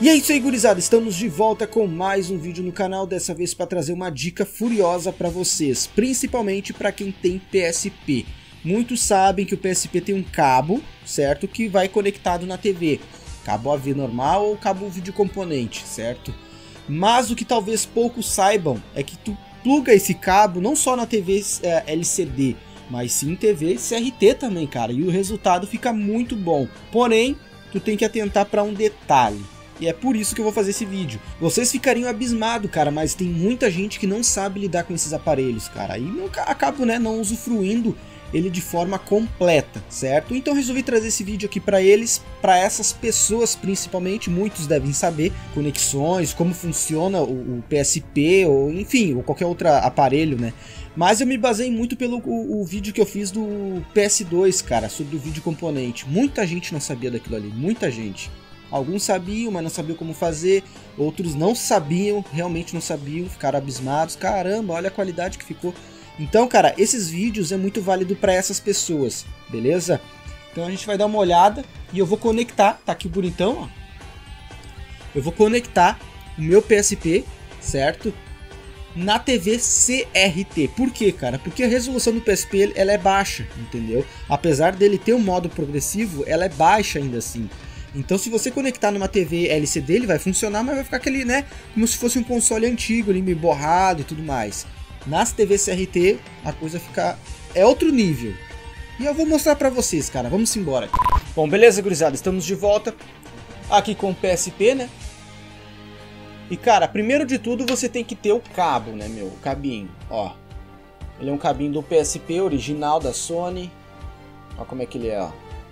E é isso aí, gurizada, estamos de volta com mais um vídeo no canal, dessa vez para trazer uma dica furiosa para vocês, principalmente para quem tem PSP. Muitos sabem que o PSP tem um cabo, certo, que vai conectado na TV, cabo AV normal ou cabo vídeo componente, certo? Mas o que talvez poucos saibam é que tu pluga esse cabo não só na TV LCD, mas sim TV CRT também, cara, e o resultado fica muito bom. Porém, tu tem que atentar para um detalhe. E é por isso que eu vou fazer esse vídeo. Vocês ficariam abismados, cara, mas tem muita gente que não sabe lidar com esses aparelhos, cara. E acabo, né, não usufruindo ele de forma completa, certo? Então resolvi trazer esse vídeo aqui para eles, para essas pessoas principalmente. Muitos devem saber conexões, como funciona o PSP, ou enfim, ou qualquer outro aparelho, né? Mas eu me basei muito pelo o vídeo que eu fiz do PS2, cara, sobre o vídeo componente. Muita gente não sabia daquilo ali, muita gente. Alguns sabiam, mas não sabiam como fazer. Outros não sabiam, realmente não sabiam, ficaram abismados. Caramba, olha a qualidade que ficou. Então, cara, esses vídeos é muito válido para essas pessoas, beleza? Então a gente vai dar uma olhada e eu vou conectar, tá aqui o bonitão, ó. Eu vou conectar o meu PSP, certo? Na TV CRT. Por quê, cara? Porque a resolução do PSP ela é baixa, entendeu? Apesar dele ter um modo progressivo, ela é baixa ainda assim. Então se você conectar numa TV LCD ele vai funcionar, mas vai ficar aquele, né, como se fosse um console antigo, ali meio borrado e tudo mais. Nas TV CRT a coisa fica... é outro nível. E eu vou mostrar pra vocês, cara, vamos embora. Bom, beleza, gurizada, estamos de volta aqui com o PSP, né? E cara, primeiro de tudo você tem que ter o cabo, né, meu, o cabinho, ó. Ele é um cabinho do PSP original da Sony. Ó como é que ele é, ó.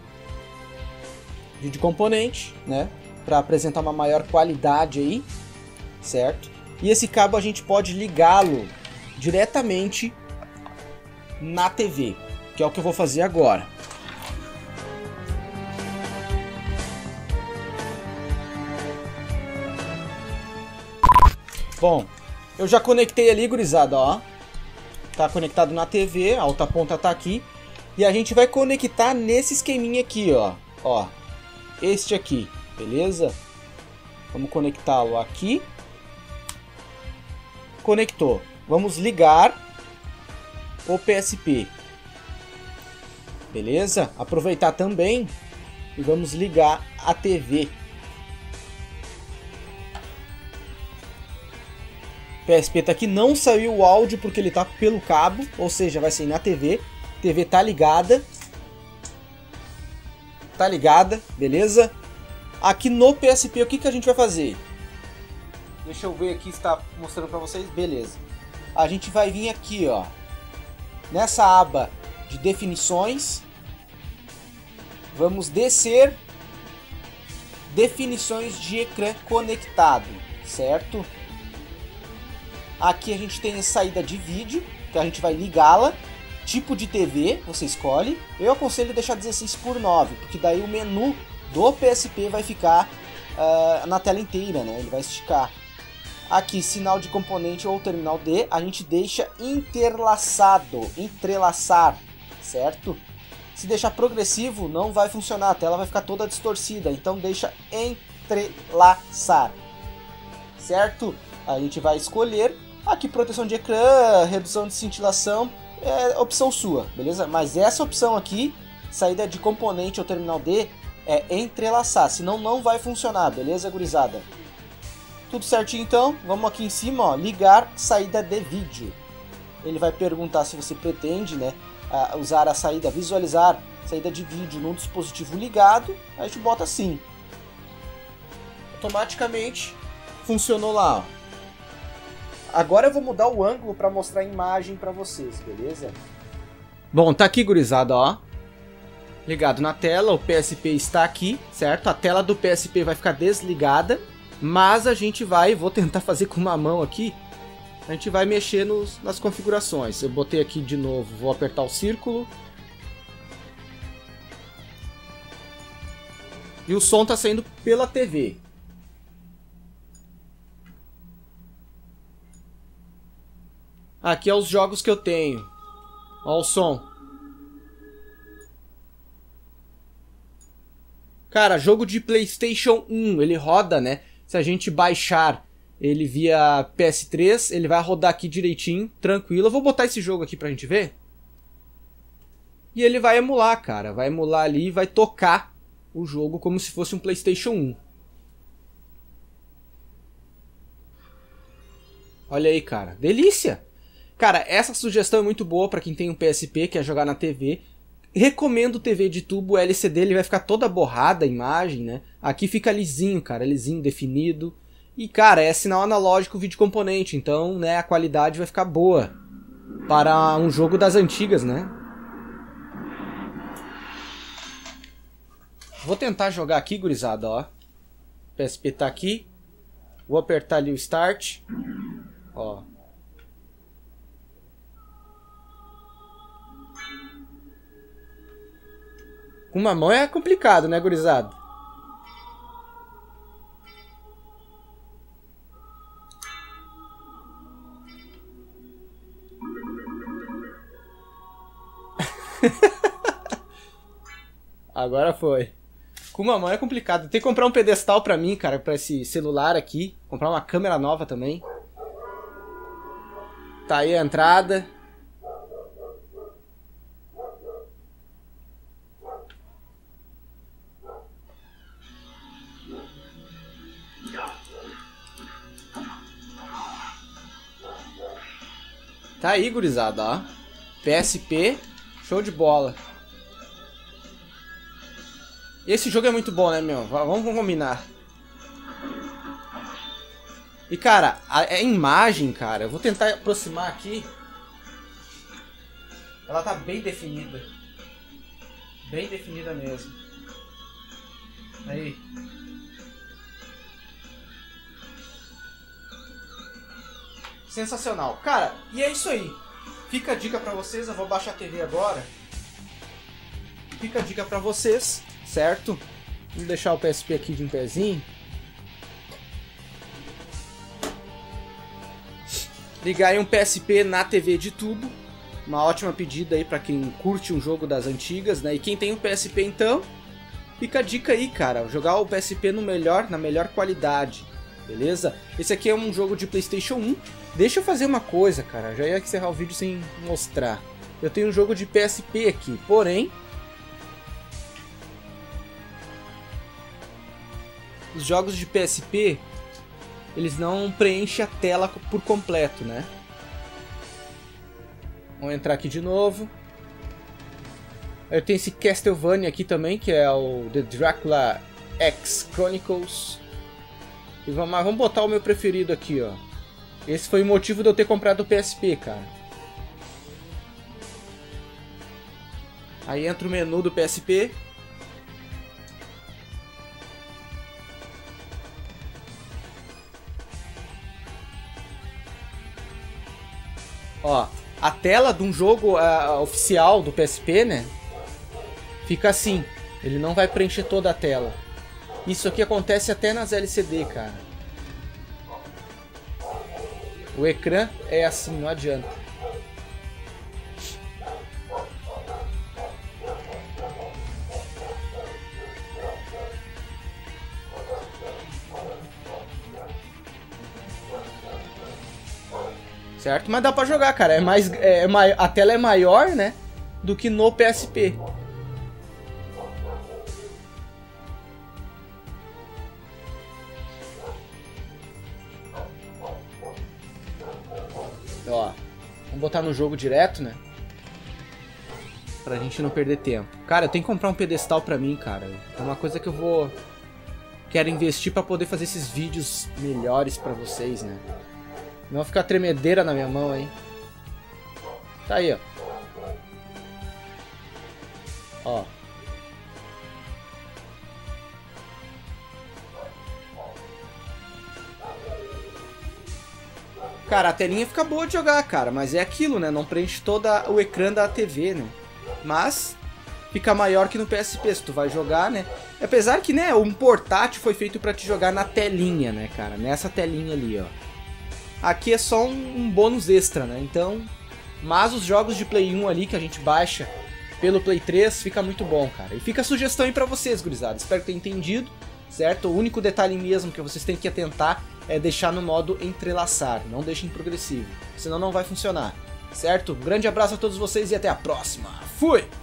Vídeo componente, né, para apresentar uma maior qualidade aí, certo? E esse cabo a gente pode ligá-lo diretamente na TV, que é o que eu vou fazer agora. Bom, eu já conectei ali, gurizada, ó. Tá conectado na TV, a outra ponta tá aqui. E a gente vai conectar nesse esqueminha aqui, ó. Ó. Este aqui, beleza? Vamos conectá-lo aqui. Conectou. Vamos ligar o PSP. Beleza? Aproveitar também e vamos ligar a TV. O PSP tá aqui, não saiu o áudio porque ele tá pelo cabo, ou seja, vai sair na TV. A TV tá ligada. Tá ligada, beleza? Aqui no PSP o que a gente vai fazer? Deixa eu ver aqui se está mostrando para vocês, beleza. A gente vai vir aqui, ó, nessa aba de definições. Vamos descer definições de ecrã conectado, certo? Aqui a gente tem a saída de vídeo, que a gente vai ligá-la. Tipo de TV, você escolhe. Eu aconselho deixar 16:9, porque daí o menu do PSP vai ficar na tela inteira, né? Ele vai esticar. Aqui, sinal de componente ou terminal D, a gente deixa interlaçado, entrelaçar, certo? Se deixar progressivo, não vai funcionar, a tela vai ficar toda distorcida, então deixa entrelaçar, certo? A gente vai escolher aqui proteção de ecrã, redução de cintilação. É opção sua, beleza? Mas essa opção aqui, saída de componente ou terminal D, é entrelaçar, senão não vai funcionar, beleza, gurizada? Tudo certinho então, vamos aqui em cima, ó, ligar saída de vídeo. Ele vai perguntar se você pretende, né, usar a saída, visualizar saída de vídeo num dispositivo ligado, a gente bota sim. Automaticamente funcionou lá, ó. Agora eu vou mudar o ângulo para mostrar a imagem para vocês, beleza? Bom, tá aqui, gurizada, ó. Ligado na tela, o PSP está aqui, certo? A tela do PSP vai ficar desligada, mas a gente vai, vou tentar fazer com uma mão aqui, a gente vai mexer nas configurações. Eu botei aqui de novo, vou apertar o círculo. E o som tá saindo pela TV. Aqui é os jogos que eu tenho. Olha o som. Cara, jogo de PlayStation 1, ele roda, né? Se a gente baixar ele via PS3, ele vai rodar aqui direitinho, tranquilo. Eu vou botar esse jogo aqui pra gente ver. E ele vai emular, cara. Vai emular ali e vai tocar o jogo como se fosse um PlayStation 1. Olha aí, cara. Delícia! Cara, essa sugestão é muito boa pra quem tem um PSP, quer jogar na TV. Recomendo TV de tubo LCD, ele vai ficar toda borrada a imagem, né? Aqui fica lisinho, cara, lisinho, definido. E, cara, é sinal analógico vídeo componente, então, né, a qualidade vai ficar boa para um jogo das antigas, né? Vou tentar jogar aqui, gurizada, ó. O PSP tá aqui. Vou apertar ali o Start. Ó. Com uma mão é complicado, né, gurizada? Agora foi. Com uma mão é complicado. Tem que comprar um pedestal pra mim, cara, pra esse celular aqui. Comprar uma câmera nova também. Tá aí a entrada. Tá aí, gurizada, ó. PSP, show de bola. Esse jogo é muito bom, né, meu? Vamos combinar. E, cara, a imagem, cara, eu vou tentar aproximar aqui. Ela tá bem definida. Bem definida mesmo. Aí. Sensacional. Cara, e é isso aí. Fica a dica pra vocês, eu vou baixar a TV agora. Fica a dica pra vocês, certo? Vamos deixar o PSP aqui de um pezinho. Ligar aí um PSP na TV de tubo. Uma ótima pedida aí pra quem curte um jogo das antigas, né? E quem tem um PSP então, fica a dica aí, cara. Jogar o PSP na melhor qualidade. Beleza? Esse aqui é um jogo de PlayStation 1. Deixa eu fazer uma coisa, cara. Já ia encerrar o vídeo sem mostrar. Eu tenho um jogo de PSP aqui, porém... os jogos de PSP, eles não preenchem a tela por completo, né? Vamos entrar aqui de novo. Eu tenho esse Castlevania aqui também, que é o The Dracula X Chronicles. E vamos botar o meu preferido aqui, ó. Esse foi o motivo de eu ter comprado o PSP, cara. Aí entra o menu do PSP. Ó, a tela de um jogo oficial do PSP, né? Fica assim. Ele não vai preencher toda a tela. Isso aqui acontece até nas LCD, cara. O ecrã é assim, não adianta. Certo? Mas dá pra jogar, cara. A tela é maior, né? Do que no PSP. Ó, vamos botar no jogo direto, né? Pra gente não perder tempo. Cara, eu tenho que comprar um pedestal pra mim, cara. É uma coisa que eu quero investir pra poder fazer esses vídeos melhores pra vocês, né? Não vai ficar tremedeira na minha mão, hein? Tá aí, ó. Ó. Cara, a telinha fica boa de jogar, cara. Mas é aquilo, né? Não preenche todo o ecrã da TV, né? Mas fica maior que no PSP, se tu vai jogar, né? Apesar que, né, um portátil foi feito pra te jogar na telinha, né, cara? Nessa telinha ali, ó. Aqui é só um bônus extra, né? Então, mas os jogos de Play 1 ali que a gente baixa pelo Play 3 fica muito bom, cara. E fica a sugestão aí pra vocês, gurizada. Espero que tenham entendido. certo? O único detalhe mesmo que vocês têm que atentar é deixar no modo entrelaçar, não deixem em progressivo, senão não vai funcionar, certo? Um grande abraço a todos vocês e até a próxima. Fui!